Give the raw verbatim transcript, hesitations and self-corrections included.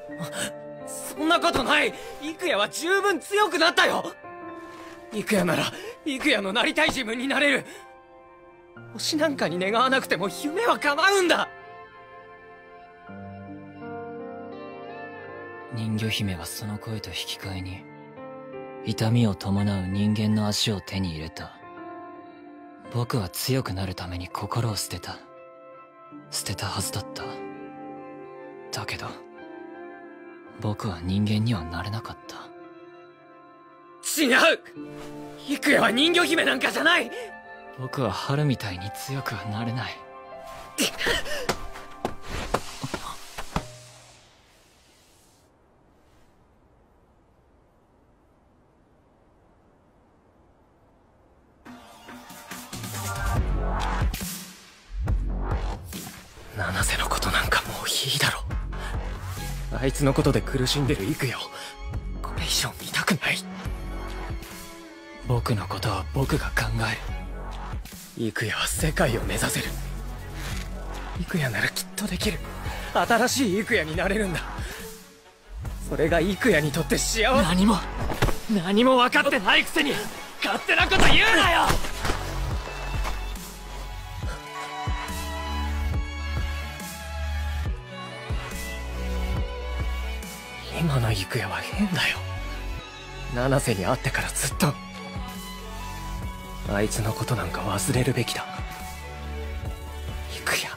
そんなことない。幾谷は十分強くなったよ。幾谷なら幾谷のなりたい自分になれる。星なんかに願わなくても夢は叶うんだ。 人魚姫はその声と引き換えに痛みを伴う人間の足を手に入れた。僕は強くなるために心を捨てた。捨てたはずだった。だけど僕は人間にはなれなかった。 違う。幾谷は人魚姫なんかじゃない。 僕は春みたいに強くはなれない。 七瀬のことなんかもういいだろ。あいつのことで苦しんでる幾谷をこれ以上見たくない。 僕のことは僕が考える。幾谷は世界を目指せる。幾谷ならきっとできる。新しい幾谷になれるんだ。それが幾谷にとって幸せ。 何も何も分かってないくせに勝手なこと言うなよ。 今の幾谷は変だよ。七瀬に会ってからずっと。あいつのことなんか忘れるべきだ。幾谷。